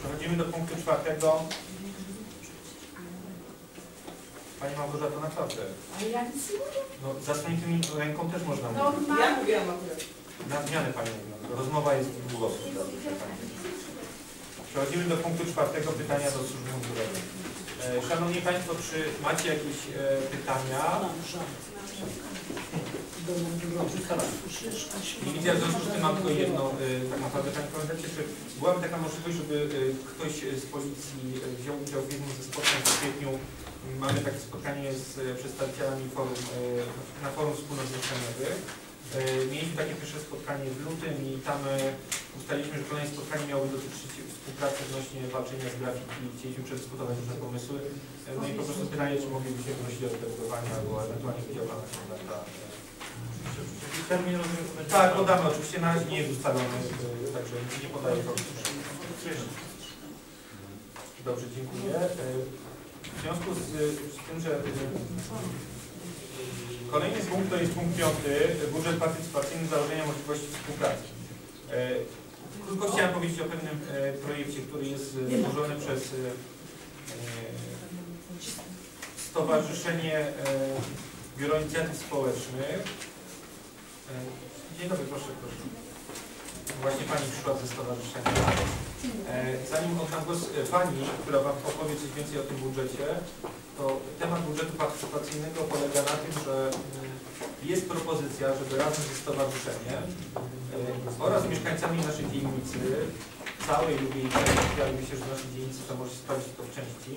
Przechodzimy do punktu 4. Pani Małgorzato, naprawdę. Ale ja nic nie mówię. No, zasłoniętym ręką też można mówić. Normalnie. Ja mówiłam akurat. Na zmianę Pani mówi. Rozmowa jest dwugłosu. Przechodzimy do punktu 4. Pytania do służby mundurowej. Szanowni Państwo, czy macie jakieś pytania? I widzę, w związku z tym mam tylko jedno, tak naprawdę Pani Komendancie, czy byłaby taka możliwość, żeby ktoś z policji wziął udział w jednym ze spotkań w kwietniu? Mamy takie spotkanie z przedstawicielami forum, na forum wspólnot mieszkaniowych. Mieliśmy takie pierwsze spotkanie w lutym i tam ustaliliśmy, że kolejne spotkanie miałoby dotyczyć współpracy odnośnie walczenia z graffiti. Chcieliśmy przedyskutować różne pomysły. No i po prostu pytanie, czy moglibyśmy wnosić do delegowania, albo ewentualnie widział Pan komendanta. Termin rozumiem? Tak, podamy. Oczywiście na razie nie jest ustalony, także nie podaję to. Dobrze, dziękuję. W związku z tym, że kolejny punkt to jest punkt 5, budżet partycypacyjny, założenia możliwości współpracy. Krótko chciałem powiedzieć o pewnym projekcie, który jest złożony przez Stowarzyszenie Biuro Inicjatyw Społecznych. Dzień dobry, proszę. Właśnie Pani przyszła ze stowarzyszenia. Zanim oddam głos Pani, która Wam opowie coś więcej o tym budżecie, to temat budżetu partycypacyjnego polega na tym, że jest propozycja, żeby razem ze stowarzyszeniem oraz mieszkańcami naszej dzielnicy, całej lub jej części, ale myślę, że w naszej dzielnicy to może sprawdzić to w części,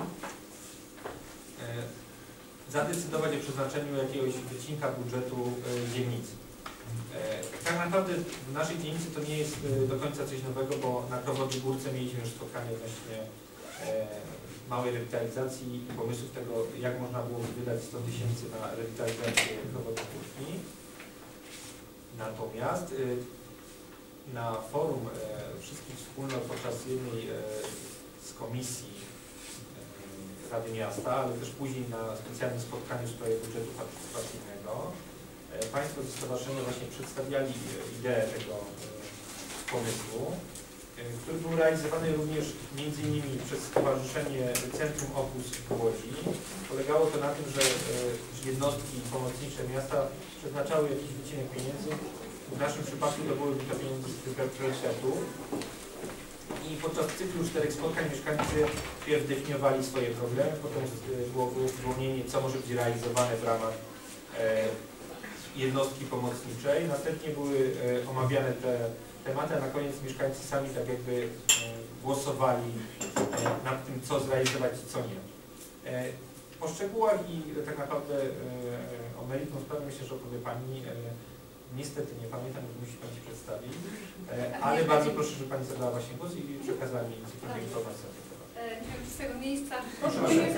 zadecydować o przeznaczeniu jakiegoś wycinka budżetu dzielnicy. Tak naprawdę w naszej dzielnicy to nie jest do końca coś nowego, bo na Krowodzie Górce mieliśmy już spotkanie odnośnie małej rewitalizacji i pomysłów tego, jak można było wydać 100 000 na rewitalizację Krowodu Górki. Natomiast na forum wszystkich wspólnot podczas jednej z komisji Rady Miasta, ale też później na specjalnym spotkaniu w sprawie budżetu partycypacyjnego, Państwo ze stowarzyszenia właśnie przedstawiali ideę tego pomysłu, który był realizowany również m.in. przez Stowarzyszenie Centrum Opus w Łodzi. Polegało to na tym, że jednostki pomocnicze miasta przeznaczały jakiś wycinek pieniędzy. W naszym przypadku to były to pieniądze z priorytetu. I podczas cyklu 4 spotkań mieszkańcy wpierw definiowali swoje problemy, potem było wyłonienie, co może być realizowane w ramach jednostki pomocniczej. Następnie były omawiane te tematy, a na koniec mieszkańcy sami tak jakby głosowali nad tym, co zrealizować i co nie. Po szczegółach i tak naprawdę o meritum sprawy myślę, że opowie Pani. Niestety nie pamiętam, bo musi Pani się przedstawić, ale bardzo proszę, żeby Pani zabrała właśnie głos i przekazała mi cokolwiek informację na ten temat. Nie wiem, czy z tego miejsca. Proszę,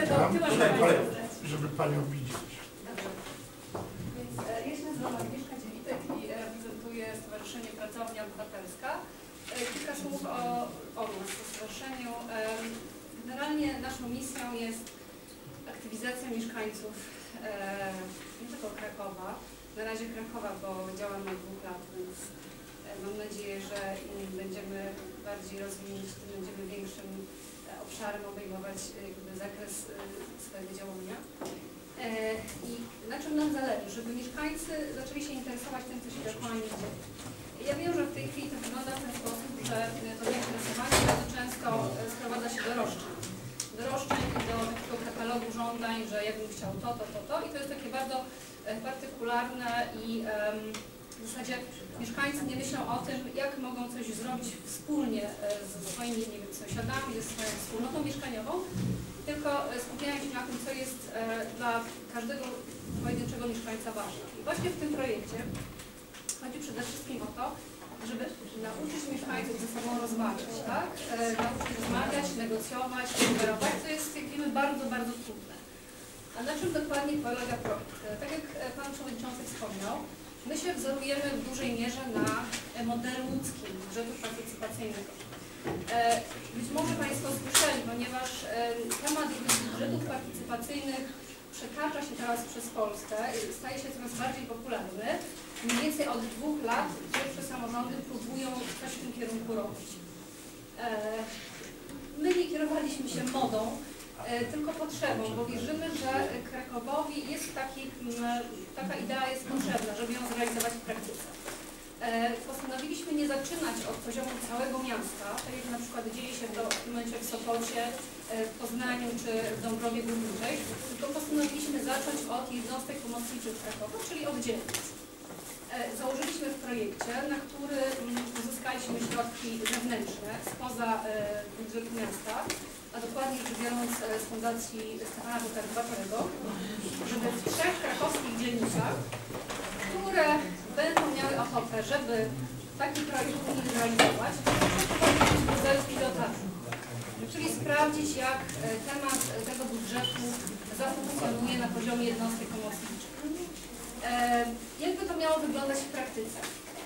żeby Panią widzieć. Dobrze. Więc ja się nazywam Agnieszka Dziewitek i reprezentuję Stowarzyszenie Pracownia Obywatelska. Kilka słów o nas, o stowarzyszeniu. Generalnie naszą misją jest aktywizacja mieszkańców nie tylko Krakowa, na razie Krakowa, bo działamy od 2 lat, więc mam nadzieję, że im będziemy bardziej rozwinięci, tym będziemy większym obszarem obejmować jakby zakres swojego działania. I na czym nam zależy? Żeby mieszkańcy zaczęli się interesować tym, co się aktualnie dzieje. Ja wiem, że w tej chwili to wygląda w ten sposób, że to zainteresowanie bardzo często sprowadza się do roszczeń. Do roszczeń i do takiego katalogu żądań, że ja bym chciał to. I to jest takie bardzo partykularne i w zasadzie mieszkańcy nie myślą o tym, jak mogą coś zrobić wspólnie ze swoimi, nie wiem, sąsiadami, ze swoją wspólnotą mieszkaniową, tylko skupiają się na tym, co jest dla każdego pojedynczego mieszkańca ważne. I właśnie w tym projekcie chodzi przede wszystkim o to, żeby nauczyć mieszkańców ze sobą rozmawiać, tak? Nauczyć rozmawiać, negocjować, sugerować, co jest, jak wiemy, bardzo, bardzo trudne. A na czym dokładnie polega projekt? Tak jak Pan Przewodniczący wspomniał, my się wzorujemy w dużej mierze na modelu łódzkim budżetu partycypacyjnego. Być może Państwo słyszeli, ponieważ temat budżetów partycypacyjnych przetacza się teraz przez Polskę i staje się coraz bardziej popularny. Mniej więcej od 2 lat pierwsze samorządy próbują coś w tym kierunku robić. My staliśmy się modą, tylko potrzebą, bo wierzymy, że Krakowowi jest taka idea jest potrzebna, żeby ją zrealizować w praktyce. Postanowiliśmy nie zaczynać od poziomu całego miasta, tak jak na przykład dzieje się to w tym momencie w Sopocie, w Poznaniu czy w Dąbrowie Górniczej, tylko postanowiliśmy zacząć od jednostek pomocniczych Krakowa, czyli od dzielnic. Założyliśmy w projekcie, na który uzyskaliśmy środki zewnętrzne spoza budżetu miasta, a dokładnie rzecz biorąc z Fundacji Stefana Batorego, żeby w 3 krakowskich dzielnicach, które będą miały ochotę, żeby taki projekt realizować, przeprowadzić model pilotażu. Czyli sprawdzić, jak temat tego budżetu zafunkcjonuje na poziomie jednostek pomocniczych. Jakby to miało wyglądać w praktyce?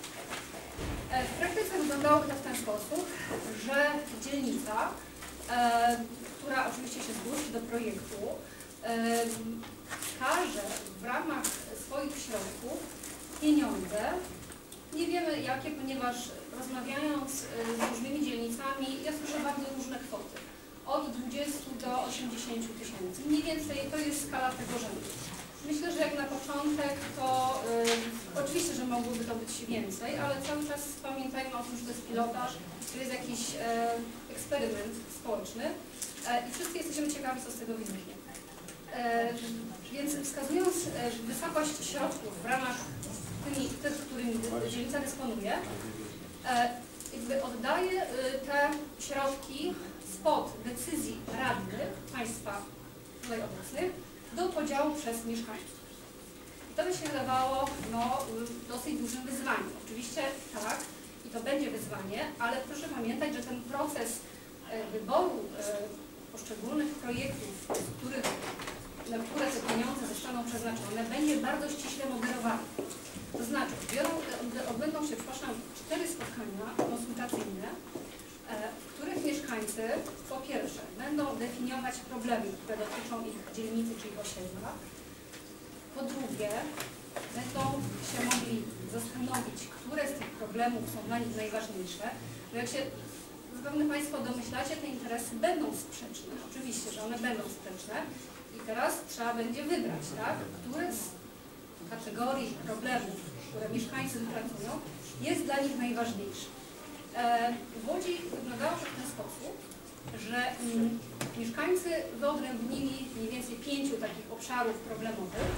W praktyce wyglądałoby to w ten sposób, że dzielnica, która oczywiście się zgłosi do projektu, wskaże w ramach swoich środków pieniądze, nie wiemy jakie, ponieważ rozmawiając z różnymi dzielnicami, ja słyszę bardzo różne kwoty. Od 20 do 80 tysięcy. Mniej więcej to jest skala tego rzędu. Myślę, że jak na początek to oczywiście, że mogłoby to być więcej, ale cały czas pamiętajmy o tym, że to jest pilotaż, to jest jakiś eksperyment społeczny i wszyscy jesteśmy ciekawi, co z tego wyniknie. Więc wskazując wysokość środków w ramach tych, którymi dzielnica dysponuje, jakby oddaje te środki spod decyzji radnych państwa tutaj obecnych do podziału przez mieszkańców. I to by się wydawało dosyć dużym wyzwaniem. Oczywiście tak, i to będzie wyzwanie, ale proszę pamiętać, że ten proces wyboru poszczególnych projektów, na które te pieniądze zostaną przeznaczone, będzie bardzo ściśle moderowany. To znaczy, odbędą się, 4 spotkania konsultacyjne, w których mieszkańcy po pierwsze będą definiować problemy, które dotyczą ich dzielnicy, czyli osiedla. Po drugie, będą się mogli zastanowić, które z tych problemów są dla nich najważniejsze. Bo jak się zapewne Państwo domyślacie, te interesy będą sprzeczne. Oczywiście, że one będą sprzeczne. I teraz trzeba będzie wybrać, tak, które z kategorii problemów, które mieszkańcy wypracują, jest dla nich najważniejsze. W Łodzi wyglądało to w ten sposób, że mieszkańcy wyodrębnili mniej więcej 5 takich obszarów problemowych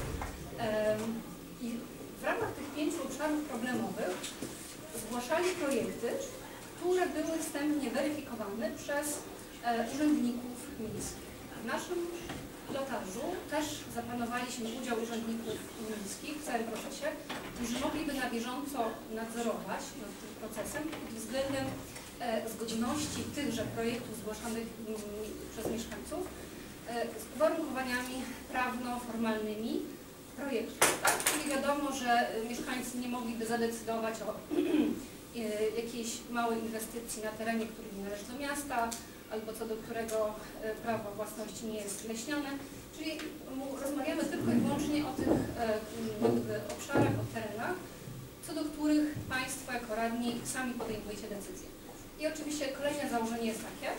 i w ramach tych 5 obszarów problemowych zgłaszali projekty, które były wstępnie weryfikowane przez urzędników miejskich. W naszym pilotażu też zaplanowaliśmy udział urzędników miejskich w całym procesie, którzy mogliby na bieżąco nadzorować nad tym procesem pod względem zgodności tychże projektów zgłaszanych przez mieszkańców z uwarunkowaniami prawno-formalnymi projektu. Tak? Czyli wiadomo, że mieszkańcy nie mogliby zadecydować o jakiejś małej inwestycji na terenie, który nie należy do miasta, albo co do którego prawo własności nie jest leśnione. Czyli rozmawiamy tylko i wyłącznie o tych obszarach, o terenach, co do których Państwo jako radni sami podejmujecie decyzje. I oczywiście kolejne założenie jest takie,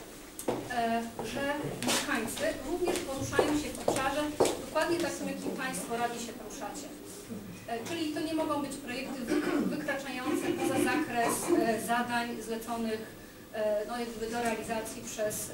że mieszkańcy również poruszają się w obszarze dokładnie takim, jakim Państwo radni się poruszacie. Czyli to nie mogą być projekty wykraczające poza zakres zadań zleconych jakby do realizacji przez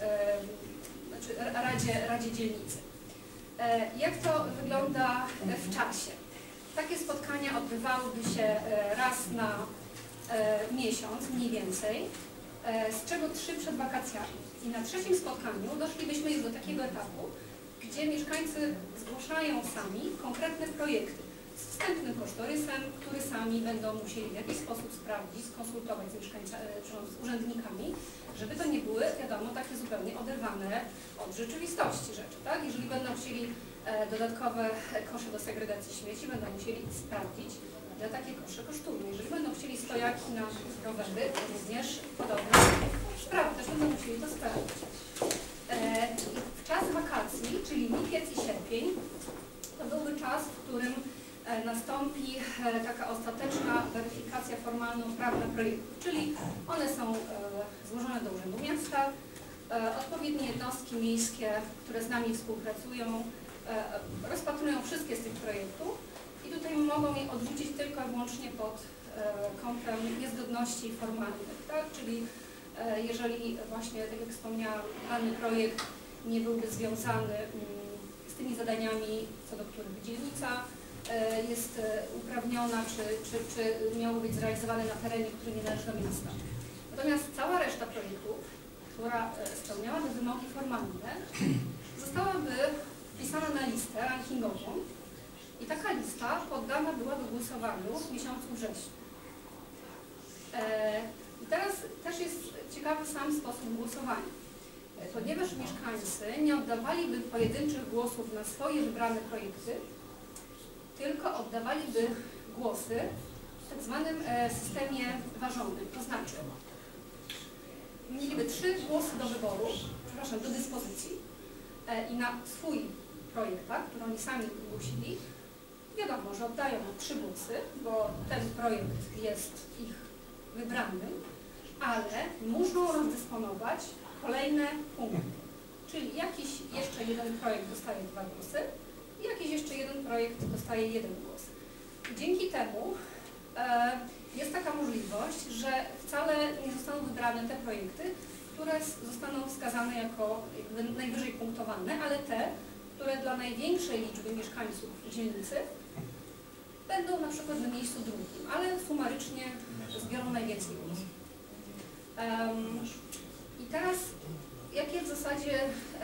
Radzie Dzielnicy. Jak to wygląda w czasie? Takie spotkania odbywałyby się raz na miesiąc mniej więcej, z czego 3 przed wakacjami. I na 3. spotkaniu doszlibyśmy już do takiego etapu, gdzie mieszkańcy zgłaszają sami konkretne projekty z wstępnym kosztorysem, który sami będą musieli w jakiś sposób sprawdzić, skonsultować z urzędnikami, żeby to nie były, wiadomo, takie zupełnie oderwane od rzeczywistości rzeczy, tak? Jeżeli będą chcieli dodatkowe kosze do segregacji śmieci, będą musieli sprawdzić, ile takie kosze kosztują. Jeżeli będą chcieli stojaki na rowery, to również podobne sprawy, też będą musieli to sprawdzić. W czas wakacji, czyli lipiec i sierpień, to byłby czas, w którym nastąpi taka ostateczna weryfikacja formalno-prawna projektu, czyli one są złożone do Urzędu Miasta, odpowiednie jednostki jednostki miejskie, które z nami współpracują, rozpatrują wszystkie z tych projektów i tutaj mogą je odrzucić tylko i wyłącznie pod kątem niezgodności formalnych, tak? Czyli jeżeli właśnie, tak jak wspomniałam, dany projekt nie byłby związany z tymi zadaniami, co do których dzielnica jest uprawniona, czy miało być zrealizowane na terenie, który nie należy do miasta. Natomiast cała reszta projektów, która spełniałaby wymogi formalne, zostałaby wpisana na listę rankingową i taka lista poddana byłaby głosowaniu w miesiącu wrześniu. I teraz też jest ciekawy sam sposób głosowania, ponieważ mieszkańcy nie oddawaliby pojedynczych głosów na swoje wybrane projekty, tylko oddawaliby głosy w tak zwanym systemie ważonym, to znaczy mieliby 3 głosy do wyboru, przepraszam, do dyspozycji i na swój projekt, tak, który oni sami zgłosili, wiadomo, że oddają 3 głosy, bo ten projekt jest ich wybranym, ale muszą rozdysponować kolejne punkty. Czyli jakiś jeszcze jeden projekt dostaje 2 głosy i jakiś jeszcze jeden projekt dostaje 1 głos. I dzięki temu jest taka możliwość, że wcale nie zostaną wybrane te projekty, które zostaną wskazane jako najwyżej punktowane, ale te, które dla największej liczby mieszkańców dzielnicy będą na przykład na miejscu drugim, ale sumarycznie zbiorą najwięcej głosów. I teraz jakie w zasadzie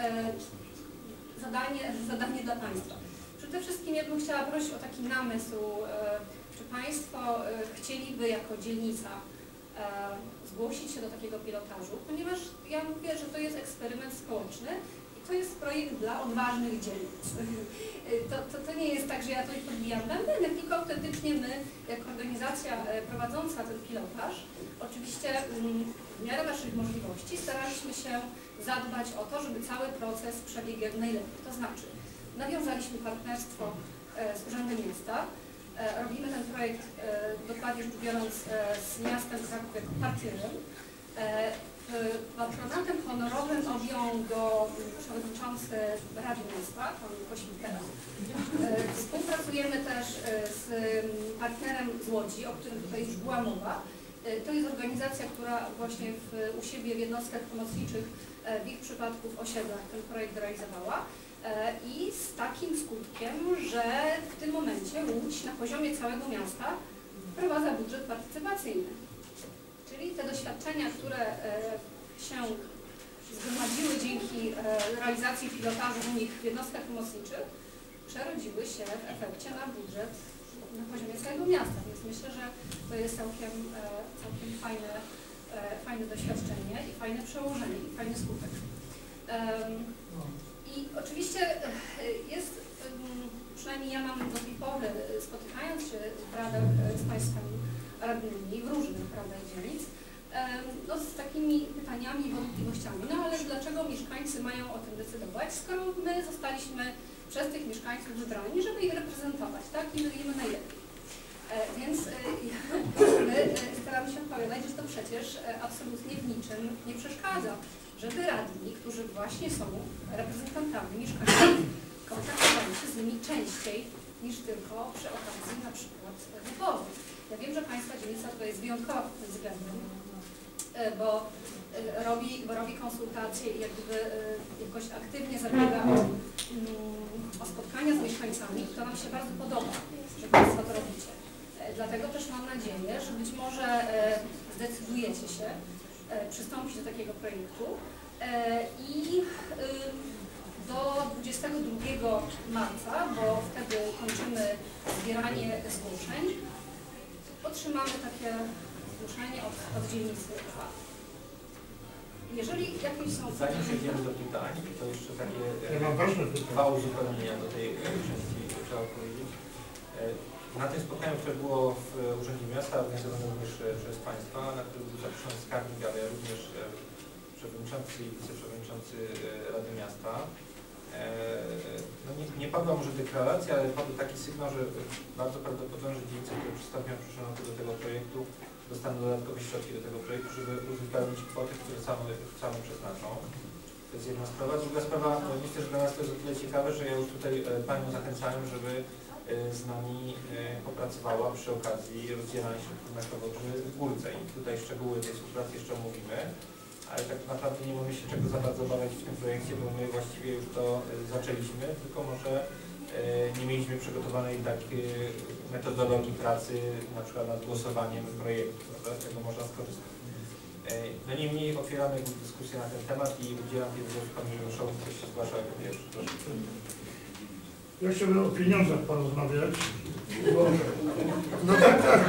zadanie dla Państwa? Przede wszystkim ja bym chciała prosić o taki namysł, czy Państwo chcieliby jako dzielnica zgłosić się do takiego pilotażu, ponieważ ja mówię, że to jest eksperyment społeczny i to jest projekt dla odważnych dzielnic. To nie jest tak, że ja tutaj podbijam bębenek, tylko autentycznie my, jako organizacja prowadząca ten pilotaż, oczywiście w miarę naszych możliwości staraliśmy się zadbać o to, żeby cały proces przebiegł jak najlepiej. To znaczy, nawiązaliśmy partnerstwo z Urzędem Miasta, robimy ten projekt, dokładnie rzecz biorąc, z miastem Kraków jako partnerem. Patronatem honorowym objął go przewodniczący Rady Miasta, pan Kośmikera. Współpracujemy też z partnerem z Łodzi, o którym tutaj już była mowa. To jest organizacja, która właśnie u siebie w jednostkach pomocniczych, w ich przypadku w osiedlach ten projekt realizowała. I z takim skutkiem, że w tym momencie Łódź na poziomie całego miasta wprowadza budżet partycypacyjny. Czyli te doświadczenia, które się zgromadziły dzięki realizacji pilotażu u nich w jednostkach pomocniczych, przerodziły się w efekcie na budżet na poziomie całego miasta. Więc myślę, że to jest całkiem fajne doświadczenie i fajne przełożenie, i fajny skutek. I oczywiście jest, przynajmniej ja mam do tej pory, spotykając się w radach z Państwami radnymi w różnych radach dzielnic, no, z takimi pytaniami i wątpliwościami. No ale dlaczego mieszkańcy mają o tym decydować, skoro my zostaliśmy przez tych mieszkańców wybrani, żeby ich reprezentować, tak? I robimy najlepiej. Więc my staramy się odpowiadać, że to przecież absolutnie w niczym nie przeszkadza, żeby radni, którzy właśnie są reprezentantami mieszkańców, kontaktowali się z nimi częściej niż tylko przy okazji na przykład wyborów. Ja wiem, że Państwa dzielnica tutaj jest wyjątkowa pod tym względem, bo robi konsultacje i jakby jakoś aktywnie zabiega o spotkania z mieszkańcami i to nam się bardzo podoba, że Państwo to robicie. Dlatego też mam nadzieję, że być może zdecydujecie się przystąpić do takiego projektu i do 22 marca, bo wtedy kończymy zbieranie zgłoszeń, otrzymamy takie zgłoszenie od dzielnicy 2. Jeżeli jakieś są... Zanim przejdziemy do pytań, to jeszcze takie Ja dwa uzupełnienia do tej części trzeba powiedzieć. Na tym spotkaniu, które było w Urzędzie Miasta, organizowane również przez Państwa, na którym był zaproszony skarbnik, ale również przewodniczący i wiceprzewodniczący Rady Miasta. No nie padła może deklaracja, ale padł taki sygnał, że bardzo prawdopodobne, że dzielnice, które przystąpią w przyszłym roku do tego projektu, dostaną dodatkowe środki do tego projektu, żeby uzupełnić kwoty, które same przeznaczą. To jest jedna sprawa. Druga sprawa, myślę, że dla nas to jest o tyle ciekawe, że ja już tutaj Panią zachęcałem, żeby z nami popracowała przy okazji rozdzielania środków na Kowodrzy w Górce i tutaj szczegóły tej współpracy jeszcze omówimy, ale tak naprawdę nie mamy się czego za bardzo obawiać w tym projekcie, bo my właściwie już to zaczęliśmy, tylko może nie mieliśmy przygotowanej takiej metodologii pracy, na przykład nad głosowaniem projektu, prawda? Z tego można skorzystać. No niemniej otwieramy dyskusję na ten temat i udzielam głosu Panu Juliuszowi, który się zgłasza jako pierwszy. Proszę. Ja chciałbym o pieniądzach porozmawiać, bo... No tak.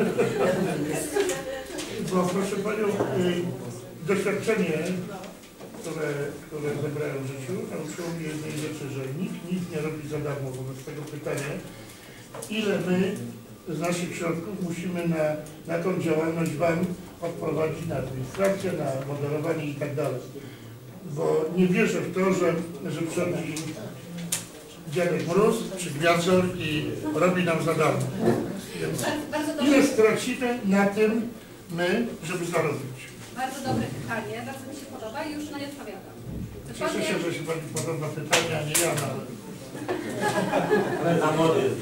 Bo proszę Panią, doświadczenie, które zebrałem w życiu, nauczyło mnie jednej rzeczy, że nikt nic nie robi za darmo. Wobec tego pytanie, ile my z naszych środków musimy na tą działalność Wam odprowadzić, na administrację, na moderowanie i tak dalej. Bo nie wierzę w to, że przychodzi dziadek Mróz czy Gwiazdor i robi nam za darmo. Więc ile stracimy na tym my, żeby zarobić? Bardzo dobre pytanie, bardzo mi się podoba i już na nie odpowiadam. Cieszę się, że się Pani podoba pytanie, a nie ja nawet. Ale na mody jest.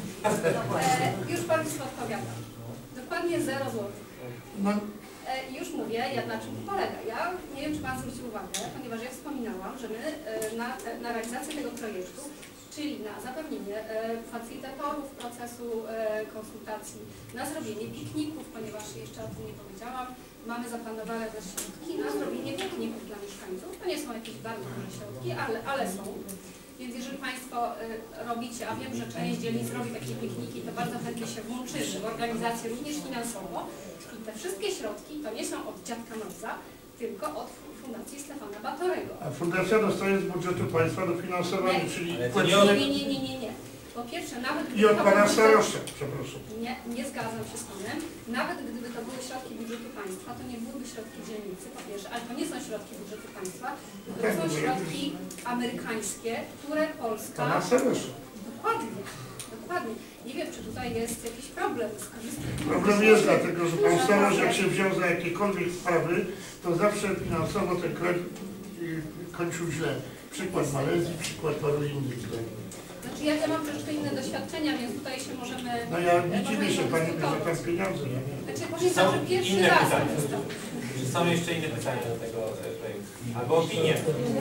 Już Państwu odpowiadam. Dokładnie 0 zł. No. Już mówię, na czym to polega. Ja nie wiem, czy Pan zwrócił uwagę, ponieważ ja wspominałam, że my na realizację tego projektu, czyli na zapewnienie facilitatorów procesu konsultacji, na zrobienie pikników, ponieważ jeszcze o tym nie powiedziałam, mamy zaplanowane też środki na zrobienie pikników dla mieszkańców. To nie są jakieś bardzo duże środki, ale są. Więc jeżeli Państwo robicie, a wiem, że część dzielnic robi takie pikniki, to bardzo chętnie się włączymy w organizację również finansowo. I te wszystkie środki to nie są od dziadka Mroza, tylko od Fundacji Stefana Batorego. A fundacja dostaje z budżetu państwa dofinansowanie, czyli Nie. Po pierwsze, nawet i od Pana Starosza, przepraszam. Nie zgadzam się z Panem. Nawet gdyby to były środki budżetu państwa, to nie byłyby środki dzielnicy, po pierwsze, ale to nie są środki budżetu państwa, to są środki amerykańskie, które Polska... Pana Starosza. Dokładnie. Nie wiem, czy tutaj jest jakiś problem z korzystaniem. Problem jest dlatego, że Pan Starosz, jak się wziął za jakiekolwiek sprawy, to zawsze finansowo ten kraj kończył źle. Przykład Malezji, przykład paru innych. Znaczy ja mam troszeczkę inne doświadczenia, więc tutaj się możemy... No ja nie dziwię się Pani, że tam pieniądze. Znaczy pamiętam, że pierwszy raz... Czy są jeszcze inne pytania do tego projektu? Albo opinie?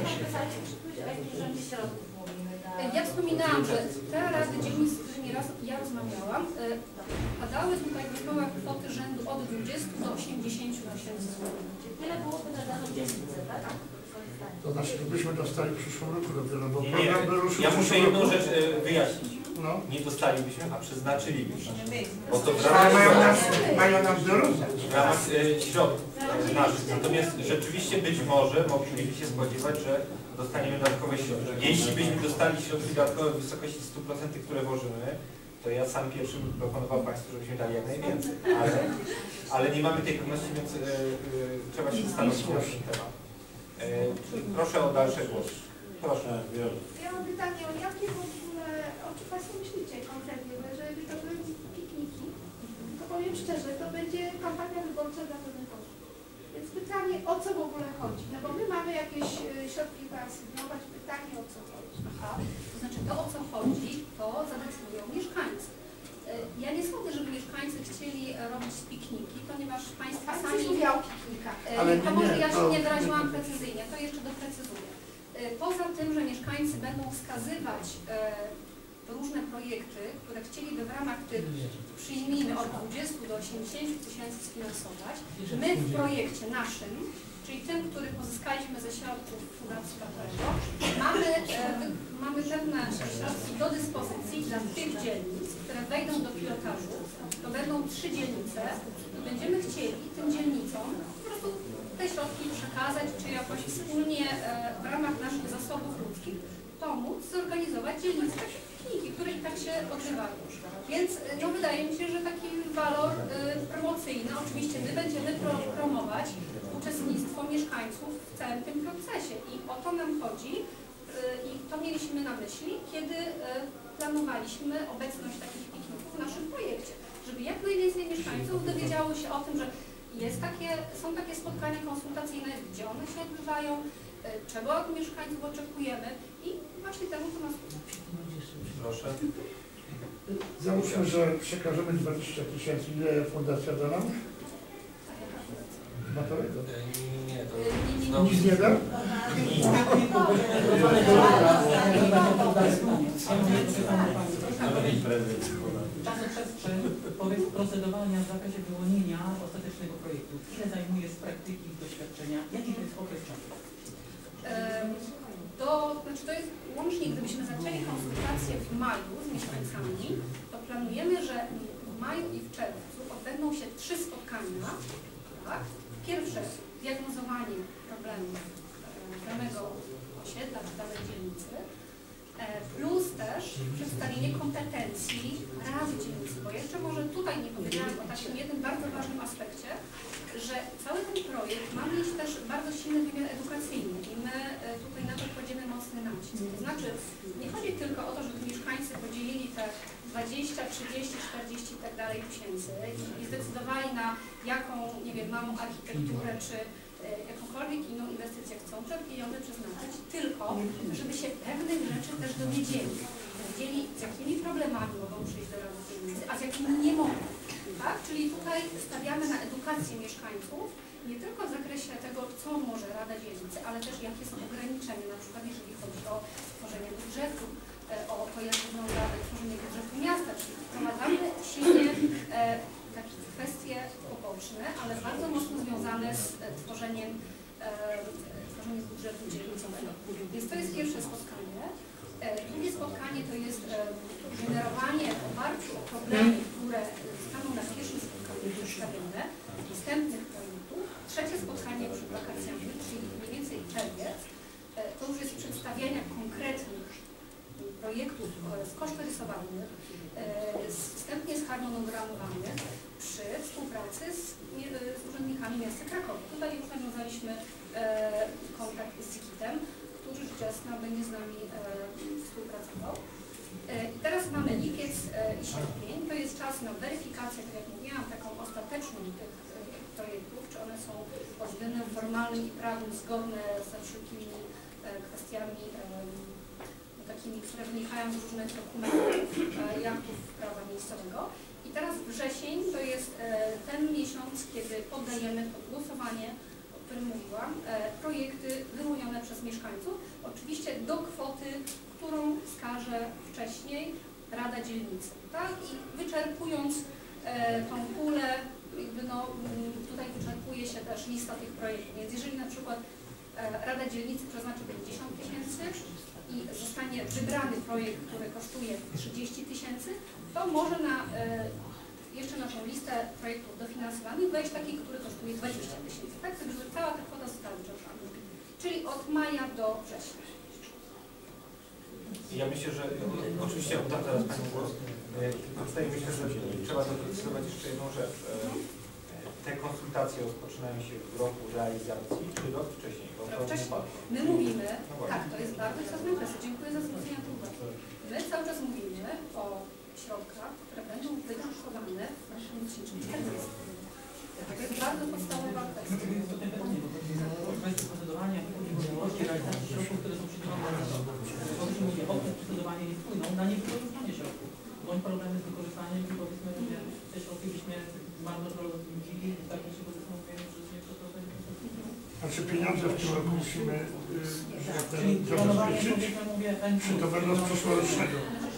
Ja wspominałam, że te rady dzielnic, z którymi ja rozmawiałam, padały tutaj grupowe kwoty rzędu od 20 do 80 tysięcy złotych. Tyle byłoby na daną dzielnicę, tak? To znaczy, byśmy dostali w przyszłym roku dopiero, bo Nie, program by ruszył ja w muszę przyszłym jedną roku. rzecz wyjaśnić. No. Nie dostalibyśmy, a przeznaczylibyśmy. Bo to w Ale ramach mają nam doradzać. środków naszych. Natomiast rzeczywiście być może moglibyśmy się spodziewać, że dostaniemy dodatkowe środki. Jeśli byśmy dostali środki dodatkowe w wysokości 100%, które włożymy, to ja sam pierwszy bym proponował Państwu, żebyśmy dali jak najwięcej. Ale nie mamy tej pewności, więc trzeba się zastanowić nad tym tematem. Proszę o dalsze głosy. Proszę. Ja mam pytanie, o jakie w ogóle, o czym Państwo myślicie konkretnie, bo jeżeli to były pikniki, to powiem szczerze, to będzie kampania wyborcza dla pewnych osób. Więc pytanie, o co w ogóle chodzi? No bo my mamy jakieś środki wyasygnować, pytanie, o co chodzi. Aha, to znaczy to, o co chodzi, to zadecydują mieszkańcy. Ja nie sądzę, żeby mieszkańcy chcieli robić pikniki, ponieważ Państwo sami... mówią o piknikach. To może ja się nie wyraziłam precyzyjnie, to jeszcze doprecyzuję. Poza tym, że mieszkańcy będą wskazywać różne projekty, które chcieliby w ramach tych, przyjmijmy, od 20 do 80 tysięcy sfinansować, my w projekcie naszym, czyli tym, który pozyskaliśmy ze środków Fundacji Batorego, mamy pewne środki do dyspozycji dla tych dzielnic, które wejdą do pilotażu. To będą 3 dzielnice i będziemy chcieli tym dzielnicom po prostu te środki przekazać, czy jakoś wspólnie w ramach naszych zasobów ludzkich pomóc zorganizować dzielnice takie pikniki, które i tak się odbywają. Więc no, wydaje mi się, że taki walor promocyjny, oczywiście my będziemy promować uczestnictwo mieszkańców w całym tym procesie i o to nam chodzi i to mieliśmy na myśli, kiedy planowaliśmy obecność takich pikników w naszym projekcie, żeby jak najwięcej mieszkańców dowiedziało się o tym, że są takie spotkania konsultacyjne, gdzie one się odbywają, czego od mieszkańców oczekujemy i właśnie temu to nas uczy. Proszę. Załóżmy, że przekażemy 20 000. Ile fundacja da nam? Na to? Nie, to Nie. Nic nie da? Czasoprzestrzeń procedowania w zakresie wyłonienia ostatecznego projektu. Ile zajmuje z praktyki, z doświadczenia? Jaki to jest okres czasu? Znaczy to jest łącznie, gdybyśmy zaczęli konsultacje w maju z mieszkańcami, to planujemy, że w maju i w czerwcu odbędą się 3 spotkania. Tak? Pierwsze diagnozowanie problemu danego osiedla czy danej dzielnicy, plus też przedstawienie kompetencji Rady Dzielnicy, bo jeszcze może tutaj nie powiedziałam o takim jednym bardzo ważnym aspekcie, że cały ten projekt ma mieć też bardzo silny wymiar edukacyjny i my tutaj na to kładziemy mocny nacisk. To znaczy nie chodzi tylko o to, żeby mieszkańcy podzielili te 20, 30, 40 i tak dalej tysięcy i zdecydowali na jaką, nie wiem, małą architekturę czy jakąkolwiek inną inwestycję chcą te pieniądze przeznaczyć, tylko żeby się pewnych rzeczy też dowiedzieli. Wiedzieli, z jakimi problemami mogą przyjść do Rady Dzielnicy, a z jakimi nie mogą. Tak? Czyli tutaj stawiamy na edukację mieszkańców, nie tylko w zakresie tego, co może Rada Dzielnicy, ale też jakie są ograniczenia, na przykład jeżeli chodzi o tworzenie budżetu, o to, jak wygląda tworzenie budżetu miasta, czyli wprowadzamy silnie takie kwestie poboczne, ale bardzo mocno związane z tworzeniem budżetu dzielnicowego. Więc to jest pierwsze spotkanie. Drugie spotkanie to jest generowanie w oparciu o problemy, które zostaną na pierwszym spotkaniu przedstawione, wstępnych projektów. Trzecie spotkanie przed wakacjami, czyli mniej więcej czerwiec, to już jest przedstawianie konkretnych projektów skosztorysowanych, wstępnie zharmonogramowanych przy współpracy z urzędnikami miasta Krakowa. Tutaj już nawiązaliśmy kontakt z ZIKIT-em, który rzecz jasna będzie z nami współpracował. I teraz mamy lipiec i sierpień. To jest czas na weryfikację, tak jak mówiłam, taką ostateczną tych projektów, czy one są pod względem formalnym i prawnym zgodne ze wszelkimi kwestiami takimi, które wynikają z różnych dokumentów i aktów prawa miejscowego. I teraz wrzesień to jest ten miesiąc, kiedy poddajemy pod głosowanie, o którym mówiłam, projekty wyłonione przez mieszkańców, oczywiście do kwoty, którą wskaże wcześniej Rada Dzielnicy. Tak? I wyczerpując tą pulę, jakby no, tutaj wyczerpuje się też lista tych projektów. Więc jeżeli na przykład Rada Dzielnicy przeznaczy 50 000 i zostanie wybrany projekt, który kosztuje 30 000, to może jeszcze na tą listę projektów dofinansowanych wejść taki, który kosztuje 20 000. Tak, żeby cała ta kwota została wyczerpana. Czyli od maja do września. Ja myślę, że oczywiście oddam teraz Pani głos. Tutaj myślę, że trzeba doprecyzować jeszcze jedną rzecz. Te konsultacje rozpoczynają się w roku realizacji, czy rok wcześniej? Wcześniej. My mówimy, tak, to jest bardzo istotna kwestia. Dziękuję za zwrócenie na to uwagi. My cały czas mówimy o środkach, które będą wydatkowane w naszym 2040. To jest bardzo podstawowa kwestia. Kwestia procedowania i możliwości realizacji środków, które są przydzielone na rok. Powiedzmy, mówię, okres procedowania nie wpłyną na niewykorzystanie środków. Bądź problemy z wykorzystaniem i powiedzmy, że te środki byśmy marnotrawili w takim się zastanawiając, że nie to będzie. Znaczy pieniądze w tym roku musimy zabezpieczyć, czy to będą z przyszłorocznego?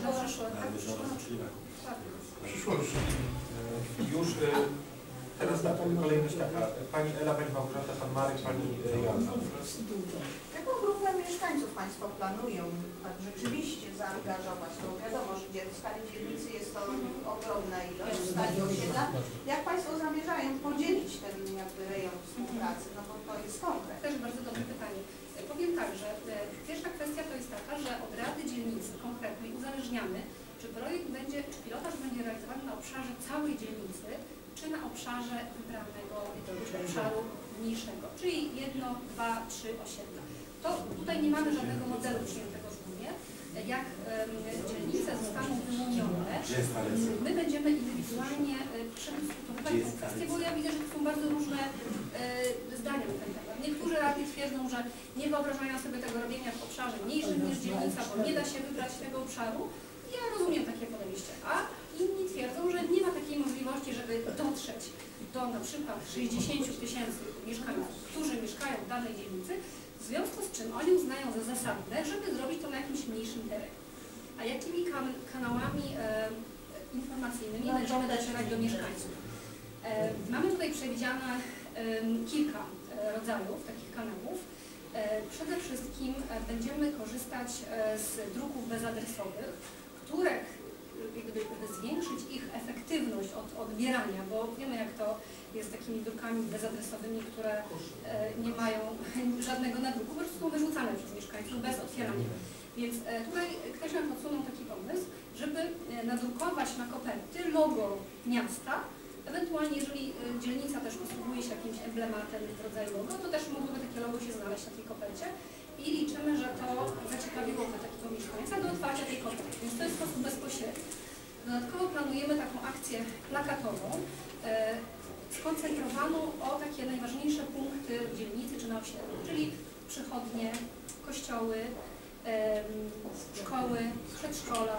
Przyszłorocznego. Już teraz ta kolejność taka. Pani Ela, Pani Małgorzata, Pan Marek, Pani Joanna. Jaką grupę mieszkańców Państwo planują tak rzeczywiście zaangażować? To wiadomo, że w skali dzielnicy jest to ogromna ilość, w skali osiedla. Jak Państwo zamierzają podzielić ten jakby rejon współpracy? No bo to jest konkret. Też bardzo dobre pytanie. Powiem tak, że pierwsza kwestia to jest taka, że od Rady Dzielnicy konkretnej uzależniamy, czy projekt będzie, czy pilotaż będzie realizowany na obszarze całej dzielnicy, czy na obszarze wybranego obszaru mniejszego, czyli 1, 2, 3 osiedla. To tutaj nie mamy żadnego modelu przyjętego wspólnie. Jak dzielnice zostaną wyłonione, my będziemy indywidualnie przedyskutowywać tę kwestię, bo ja widzę, że to są bardzo różne zdania na ten temat. Niektórzy radni twierdzą, że nie wyobrażają sobie tego robienia w obszarze mniejszym niż dzielnica, bo nie da się wybrać tego obszaru. Ja rozumiem takie podejście, a inni twierdzą, że nie ma takiej możliwości, żeby dotrzeć do na przykład 60 000 mieszkańców, którzy mieszkają w danej dzielnicy, w związku z czym oni uznają za zasadne, żeby zrobić to na jakimś mniejszym terenie. A jakimi kanałami informacyjnymi będziemy docierać do mieszkańców? Mamy tutaj przewidziane kilka rodzajów takich kanałów. Przede wszystkim będziemy korzystać z druków bezadresowych, które jakby zwiększyć ich efektywność od odbierania, bo wiemy, jak to jest z takimi drukami bezadresowymi, które nie mają żadnego nadruku, po prostu są wyrzucane przez mieszkańców bez otwierania. Więc tutaj ktoś nam podsunął taki pomysł, żeby nadrukować na koperty logo miasta. Ewentualnie, jeżeli dzielnica też posługuje się jakimś emblematem w rodzaju logo, to też mogłoby takie logo się znaleźć na tej kopercie i liczymy, że to zaciekawiłoby takiego mieszkańca do otwarcia tej koperty, więc to jest sposób bezpośredni. Dodatkowo planujemy taką akcję plakatową, skoncentrowaną o takie najważniejsze punkty dzielnicy czy na osiedlu, czyli przychodnie, kościoły, szkoły, przedszkola,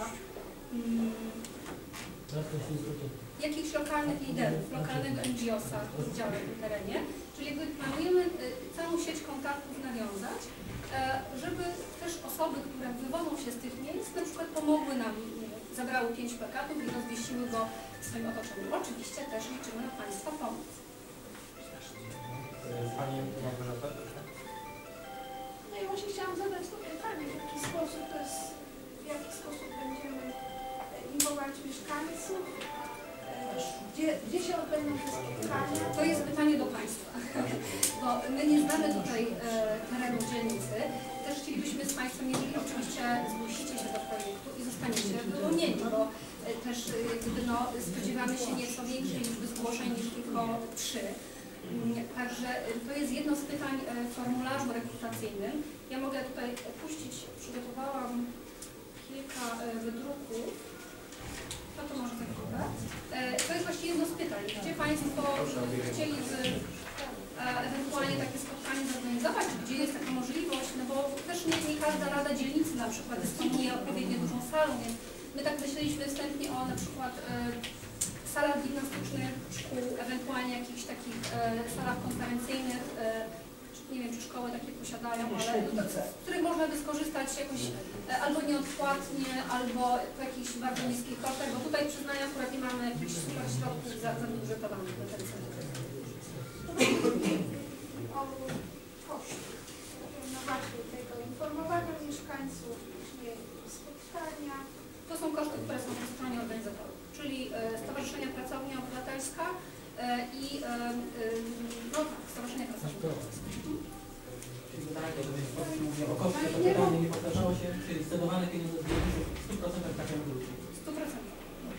jakichś lokalnych liderów, lokalnego NGO-sa z działem w terenie, czyli jakby planujemy całą sieć kontaktów nawiązać, żeby też osoby, które wywodzą się z tych miejsc, na przykład pomogły nam, zabrały 5 plakatów i rozwieściły go w swoim otoczeniu. Oczywiście też liczymy na Państwa pomoc. Pani Małgorzata? No i właśnie chciałam zadać to pytanie, w jaki sposób będziemy informować mieszkańców, gdzie się odbędą te spotkania? To jest pytanie do Państwa, bo my nie znamy tutaj terenu dzielnicy. Też chcielibyśmy z Państwem, jeżeli oczywiście zgłosicie się do projektu i zostaniecie wyłonieni, bo też jakby, no, spodziewamy się nieco większej liczby zgłoszeń niż tylko 3. Także to jest jedno z pytań w formularzu rekrutacyjnym. Ja mogę tutaj puścić, przygotowałam kilka wydruków. No to może tak wyglądać. To jest właściwie jedno z pytań. Gdzie Państwo chcieliby ewentualnie takie spotkanie zorganizować? Gdzie jest taka możliwość? No bo też nie każda rada dzielnicy na przykład dysponuje odpowiednio dużą salą, więc my tak myśleliśmy wstępnie o na przykład salach gimnastycznych szkół, ewentualnie jakichś takich salach konferencyjnych, nie wiem, czy szkoły takie posiadają, ale z których można by skorzystać jakoś albo nieodpłatnie, albo po jakichś bardzo niskich kosztach, bo tutaj przyznaję, akurat nie mamy jakichś super środków zabudżetowanych na ten cel. O koszty, no właśnie tego informowania mieszkańców, spotkania. To są koszty, które są po stronie organizatorów, czyli Stowarzyszenia Pracownia Obywatelska i no tak, Stowarzyszenia Pracownia Obywatelska. O koszty, to pytanie nie powtarzało się, czy zdecydowane pieniądze z dzielnicy w 100% trafiają do ludzi? 100%.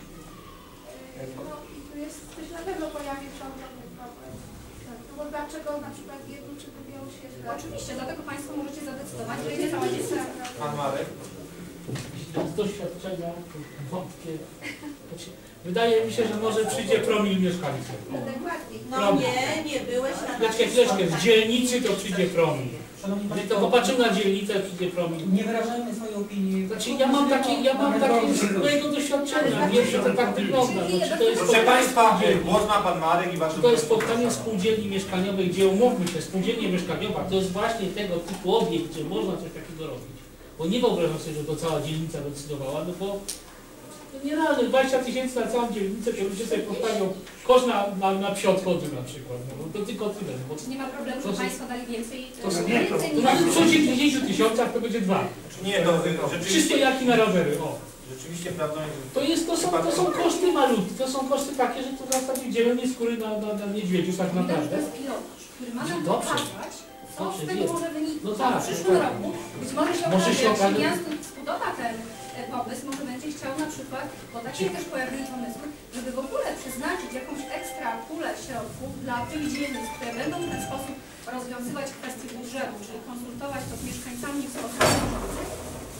No i tu jest, też na pewno pojawi się ogromny problem. No bo dlaczego na przykład jedną czy drugą się Oczywiście, dlatego Państwo możecie zadecydować, że idzie cała dzielnica. Pan Marek? Z doświadczenia wątpię. Wydaje mi się, że może przyjdzie promil mieszkańców. No nie byłeś na Chwileczkę, w dzielnicy to przyjdzie promil. Szanowni Jeżeli Państwo, to popatrzymy na dzielnicę, przyjdzie promil. nie wyrażajmy swojej opinii. Znaczy ja mam takie z mojego doświadczenia, wiem, że to tak wygląda. Znaczy, to jest Proszę Państwa, głos ma Pan Marek i Wasze... To jest spotkanie spółdzielni mieszkaniowej, gdzie umówmy się, spółdzielnie mieszkaniowa to jest właśnie tego typu obiekt, gdzie można coś takiego robić. Bo nie wyobrażam sobie, że to cała dzielnica decydowała, no bo to nierealne, 20 000 na całą dzielnicę, to ludzie sobie postawią koszt na psie odchody na przykład, no to tylko tyle. No, Czy nie ma problemu, że Państwo dali więcej? to nawet przy 50 000 to będzie 2. Nie, to Wszystkie rzeczywiście, jaki na rowery, o. rzeczywiście prawdą jest, To są koszty malutkie, to są koszty takie, że to w zasadzie dzielenie skóry na niedźwiedziu tak Widać, że naprawdę. to jest pilotaż, który ma nam Dobrze. pokazać, co Dobrze, z tego jest. może wyniknąć. No tak, w przyszłym tak. roku być może się Może okaże, się jak okaże- miasto spodoba ten pomysł, może będzie chciał na przykład, bo takie też pojawiły pomysły, żeby w ogóle przeznaczyć jakąś ekstra pulę środków dla tych dzielnic, które będą w ten sposób rozwiązywać kwestie budżetu, czyli konsultować to z mieszkańcami w sposób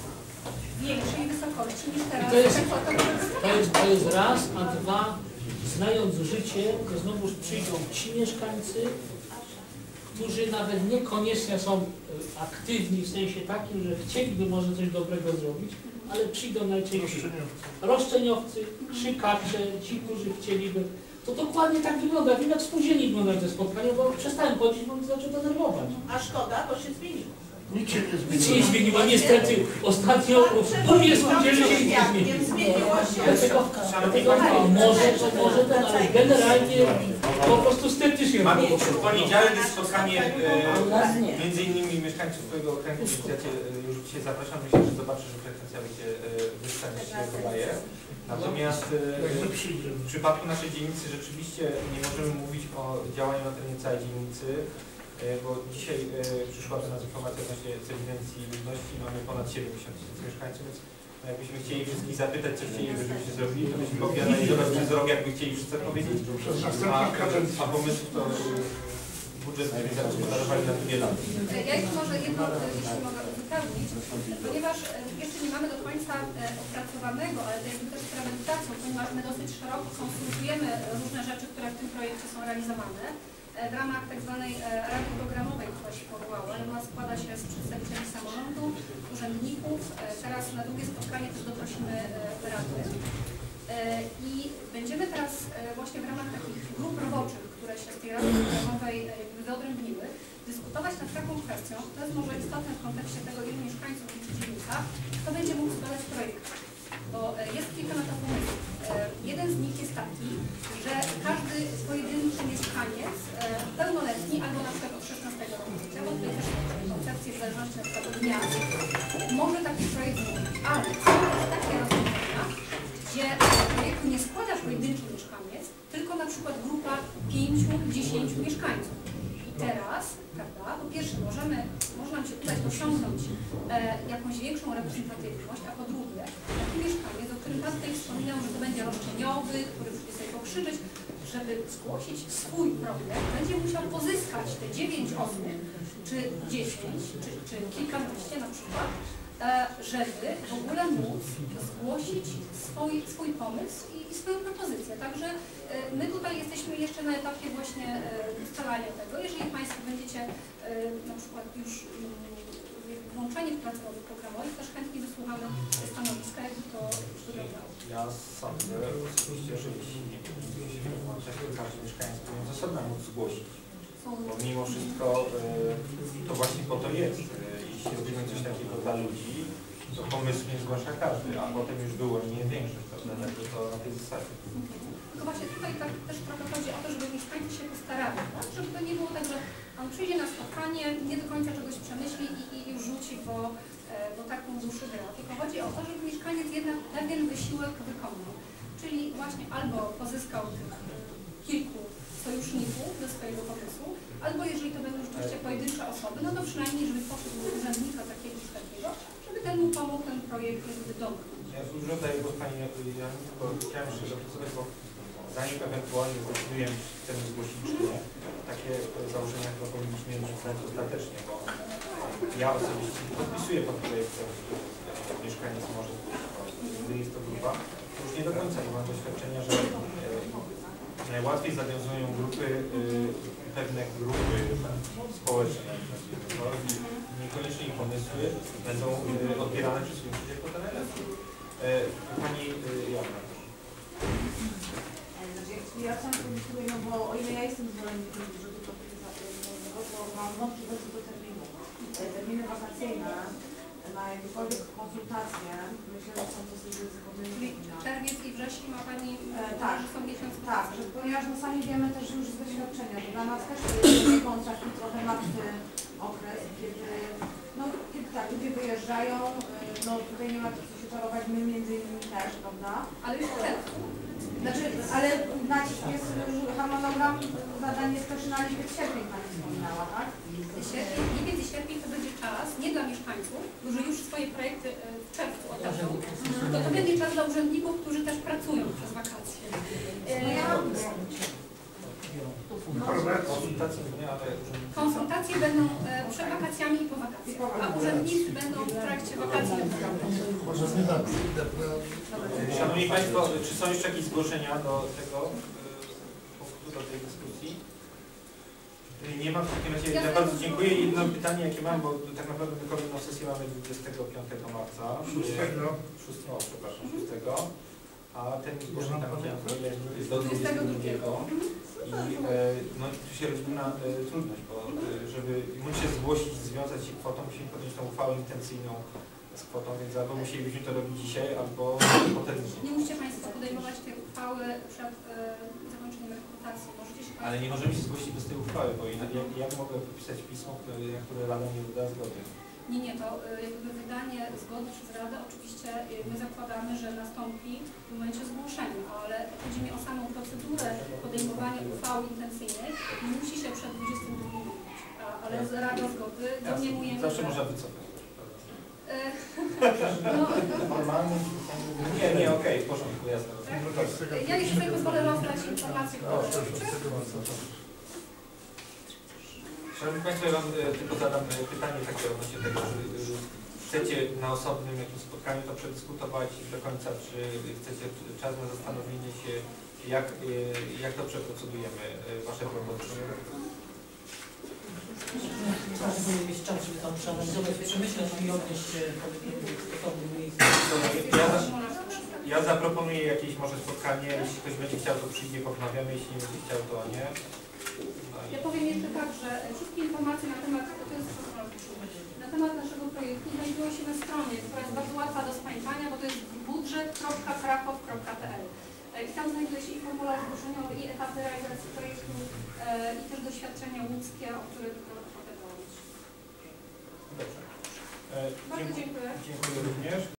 większej wysokości niż teraz. To jest raz, a dwa, z znając życie, to znowuż przyjdą ci mieszkańcy, którzy nawet niekoniecznie są aktywni w sensie takim, że chcieliby może coś dobrego zrobić, ale przyjdą najczęściej roszczeniowcy, krzykacze, ci, którzy chcieliby. To dokładnie tak wygląda. Wiem, jak spóźnieni wyglądają te spotkania, bo przestałem chodzić, bo mnie zaczął denerwować. A szkoda, bo się zmieniło. Nic się nie Nic się zmieniło. nie zmieniło, niestety. Ostatnio u mnie spółdzielni się nic nie zmieniło. Zmieniło się. Dlatego może ten, ale generalnie po prostu sceptycznie. Mamy w poniedziałek jest spotkanie między innymi mieszkańców twojego okręgu, więc ja Cię już dzisiaj zapraszam. Myślę, że zobaczysz, że frekwencja będzie wyższa niż się wydaje. Natomiast w przypadku naszej dzielnicy rzeczywiście nie możemy mówić o działaniu na terenie całej dzielnicy, bo dzisiaj przyszła do nas informacja odnośnie z ewidencji ludności, mamy ponad 70 000 mieszkańców, więc jakbyśmy chcieli wszystkich zapytać, co chcieliby, żebyśmy zrobili, to byśmy mogli analizować przez rok, jakby chcieli wszyscy odpowiedzieć, a pomysłów to budżet zagospodarowali na wiele lat. Ja jeszcze może jedno, jeśli mogę uzupełnić, ponieważ jeszcze nie mamy do końca opracowanego, ale to jest też premedytacją, ponieważ my dosyć szeroko konsultujemy różne rzeczy, które w tym projekcie są realizowane. W ramach tak zwanej Rady Programowej, która się powołała, ona składa się z przedstawicieli samorządu, urzędników. Teraz na drugie spotkanie też doprosimy Rady. I będziemy teraz właśnie w ramach takich grup roboczych, które się z tej Rady Programowej wyodrębniły, dyskutować nad taką kwestią, to jest może istotne w kontekście tego, ilu mieszkańców w dzielnica, kto będzie mógł składać projekt. Bo jest kilka na to pomysłów. Jeden z nich jest taki, że każdy pojedynczy mieszkaniec pełnoletni albo na przykład od 16 roku życia, bo tutaj też są koncepcje w zależności od miast, może taki projekt zrobić. Ale są też takie rozwiązania, gdzie projektu nie składa pojedynczy mieszkaniec, tylko na przykład grupa 5-10 mieszkańców. I teraz, prawda, po pierwsze może nam się udać osiągnąć jakąś większą reprezentatywność, a po drugie, taki mieszkaniec, o którym Pan tutaj wspominał, że to będzie roszczeniowy, który musi sobie pokrzyczeć, żeby zgłosić swój problem, będzie musiał pozyskać te 9 osób, czy 10, czy kilkanaście na przykład, żeby w ogóle móc zgłosić swój pomysł i swoją propozycję. Także my tutaj jesteśmy jeszcze na etapie właśnie ustalania tego. Jeżeli Państwo będziecie na przykład już włączeni w pracę programowych, też chętnie wysłuchamy stanowiska, jakby to wyglądało. Ja sądzę oczywiście, że jeśli włączać, to każdy mieszkaniec powinien z osobna móc zgłosić. Bo mimo wszystko to właśnie po to jest. Jeśli robimy coś takiego dla ludzi, to pomysł nie zgłasza każdy, a potem już wyłonienie większych, prawda? Także to na tej zasadzie. Tylko właśnie tutaj tak też trochę chodzi o to, żeby mieszkańcy się postarali, tak? Żeby to nie było tak, że on przyjdzie na spotkanie, nie do końca czegoś przemyśli i już rzuci, bo tak mu duszy gra. Tylko chodzi o to, żeby mieszkaniec jednak pewien wysiłek wykonał. Czyli właśnie albo pozyskał tych kilku sojuszników do swojego pomysłu, albo jeżeli to będą rzeczywiście pojedyncze osoby, no to przynajmniej, żeby poszedł do urzędnika takiego czy takiego, żeby ten mu pomógł ten projekt jakby domknąć. Ja już oddaję głos Pani Janu, bo chciałem jeszcze doprecyzować, bo zanim ewentualnie zdecydujemy, czy chcemy zgłosić, czy nie, takie założenia chyba powinniśmy mieć ostatecznie, bo ja osobiście podpisuję pod projektem, że mieszkaniec może zgłosić. Gdy jest to grupa, to już nie do końca nie mam doświadczenia, że najłatwiej zawiązują pewne grupy społeczne. No, niekoniecznie ich pomysły będą odbierane przez większość jako te najlepsze. Pani Joanna. Ja sam pomysłuję, no bo o ile ja jestem zwolennikiem budżetu partycypacyjnego, to mam wątpliwości do terminu. Terminy wakacyjne na jakiekolwiek konsultacje, myślę, że są dosyć ryzykowne. Czerwiec i wrzesień ma Pani, tak, że są miesiące. Tak, że ponieważ no sami wiemy też już z doświadczenia, że dla nas też to jest taki trochę martwy okres, kiedy ludzie wyjeżdżają, no tutaj nie ma co się czarować, my między innymi też, prawda? Ale już w czerwcu. Znaczy, ale nacisk jest, harmonogram zadań jest też na lipiec, sierpień Pani wspominała, tak? Lipiec i sierpień to będzie czas nie dla mieszkańców, którzy już swoje projekty w czerwcu oddadzą, tylko to będzie czas dla urzędników, którzy też pracują przez wakacje. Konsultacje będą przed wakacjami i po wakacjach, a urzędnicy będą w trakcie wakacji. Szanowni Państwo, czy są jeszcze jakieś zgłoszenia do tego do tej dyskusji? Nie mam w takim razie, ja bardzo dziękuję. Jedno pytanie jakie mam, bo tak naprawdę my kolejną sesję mamy 25 marca. 6, a ten zgłoszeń tam jest do 22. I no, tu się rodzi pewna trudność, bo żeby móc się zgłosić, związać się kwotą, musimy podjąć tą uchwałę intencyjną z kwotą, więc albo musielibyśmy to robić dzisiaj, albo potem. Nie musicie Państwo podejmować tej uchwały przed zakończeniem rekrutacji. Możecie się Ale nie możemy się zgłosić bez tej uchwały, bo jak mogę podpisać pismo, na które Rada nie wyda zgody? Nie, to jakby wydanie zgody przez Radę oczywiście my zakładamy, że nastąpi w momencie zgłoszenia, ale chodzi mi o samą procedurę podejmowania uchwały intencyjnej, nie musi się przed 22 mówić, ale z Rada zgody domniemujemy, zawsze że... można wycofać. Formalnie? Nie, okej, w porządku, jasne. Ja jeszcze sobie pozwolę rozdać informacje, które... Szanowni Państwo, ja Wam tylko zadam pytanie takie odnośnie tego, czy chcecie na osobnym jakimś spotkaniu to przedyskutować do końca, czy chcecie czas na zastanowienie się, jak to przeprocedujemy, Wasze propozycje? Każdy powinien mieć czas, żeby tam przeanalizować, przemyśleć i odnieść się w stosownym miejscu. Ja zaproponuję jakieś może spotkanie, jeśli ktoś będzie chciał, to przyjdzie, porozmawiamy, jeśli nie będzie chciał, to nie. Ja powiem jeszcze tak, że wszystkie informacje na temat naszego projektu znajdują się na stronie, która jest bardzo łatwa do spamiętania, bo to jest budżet.krakow.pl. I tam znajduje się i formularz zgłoszeniowy, i etapy realizacji projektu, i też doświadczenia łódzkie, o których proponować. Dobrze. Bardzo dziękuję. Dziękuję również.